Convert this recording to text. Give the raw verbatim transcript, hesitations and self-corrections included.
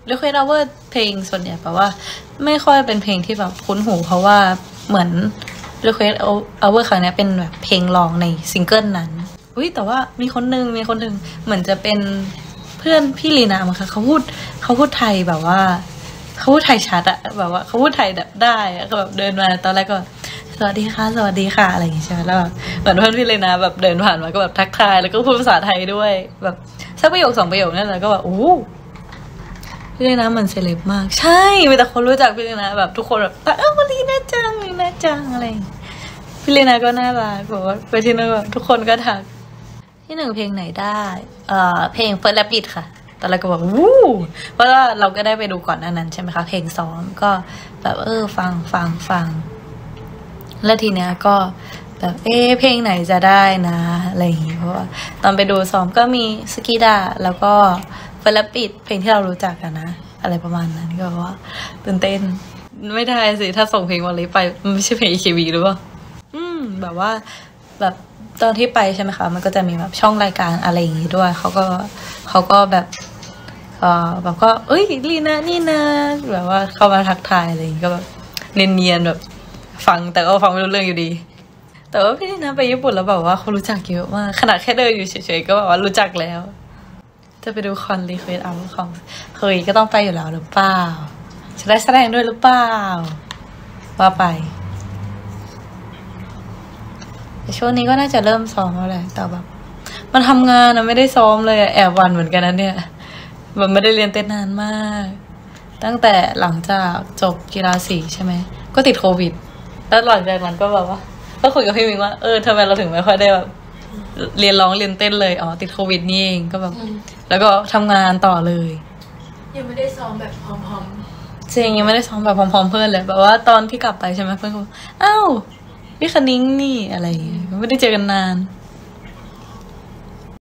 Liquid Hour เพลงส่วนใหญ่แปลว่าไม่ค่อยเป็นเพลงที่แบบคุ้นหูเพราะว่าเหมือน Liquid Hour ครั้งนี้เป็นแบบเพลงร้องในซิงเกิลนั้นอุ้ยแต่ว่ามีคนนึงมีคนนึงเหมือนจะเป็นเพื่อนพี่ลีนามั้งคะเขาพูดเขาพูดไทยแบบว่าเขาพูดไทยชัดอะแบบว่าเขาพูดไทยแบบได้อะก็แบบเดินมาตอนแรกก็สวัสดีค่ะสวัสดีค่ะอะไรอย่างเงี้ยใช่ไหมแล้วแบบเหมือนเพื่อนพี่ลีนาแบบเดินผ่านมาก็แบบทักทายแล้วก็พูดภาษาไทยด้วยแบบสักประโยคสองประโยคนั่นแหละก็แบบโอ้พี่ลีนาเหมือนเซเลบมากใช่มีแต่คนรู้จักพี่ลีนาแบบทุกคนแบบเออลีนาจังลีนาจังอะไรพี่ลีนาก็น่ารักบอกว่าไปที่นั่นแบบทุกคนก็ทักที่หนึ่งเพลงไหนได้เอ่อเพลง First Rabbit ค่ะตอนแรกก็บอกวู้เพราะว่าเราก็ได้ไปดูก่อนหน้านั้นใช่ไหมคะเพลงซ้อมก็แบบเออฟังฟังฟังแล้วทีเนี้ยก็แบบเออเพลงไหนจะได้นะอะไรอย่างงี้เพราะว่าตอนไปดูซ้อมก็มีสกีดาแล้วก็เฟลปิดเพลงที่เรารู้จักกันนะอะไรประมาณนั้นก็ว่าตื่นเต้นไม่ได้สิถ้าส่งเพลงวันนี้ไปมันไม่ใช่เพลง อี เค บี หรือเปล่าอืมแบบว่าแบบตอนที่ไปใช่ไหมคะมันก็จะมีแบบช่องรายการอะไรอย่างงี้ด้วยเขาก็เขาก็แบบเออแบบก็เอ้ยลีน่านี่นะแบบว่าเข้ามาทักทายอะไรอย่างงี้ก็แบบเนียนๆแบบฟังแต่ก็ฟังไม่รู้เรื่องอยู่ดีแต่ว่าพี่นะไปญี่ปุ่นแล้วแบบว่าเขารู้จักเยอะมากขนาดแค่เดินอยู่เฉยๆก็แบบว่ารู้จักแล้วจะไปดูคอนรีเควสต์อัลของเคยก็ต้องไปอยู่แล้วหรือเปล่าจะได้แสดงด้วยหรือเปล่าว่าไปแต่ช่วงนี้ก็น่าจะเริ่มซ้อมแล้วแหละแต่แบบมันทำงานนะไม่ได้ซ้อมเลยแอบวันเหมือนกันนะเนี่ยมันไม่ได้เรียนเต้นนานมากตั้งแต่หลังจากจบกีฬาสีใช่ไหมก็ติดโควิดแล้วหลังจากนั้นก็แบบว่าก็คุยกับพี่มิงว่าเออทำไมเราถึงไม่ค่อยได้แบบเรียนร้องเรียนเต้นเลยอ๋อติดโควิดนี่เองก็แบบแล้วก็ทำงานต่อเลยยังไม่ได้ซ้อมแบบพร้อมๆจริงยังไม่ได้ซ้อมแบบพร้อมๆเพื่อนเลยแบบว่าตอนที่กลับไปใช่ไหมเพื่อนก็อ้าวพี่คณิ้งนี่อะไรอย่างเงี้ยไม่ได้เจอกันนาน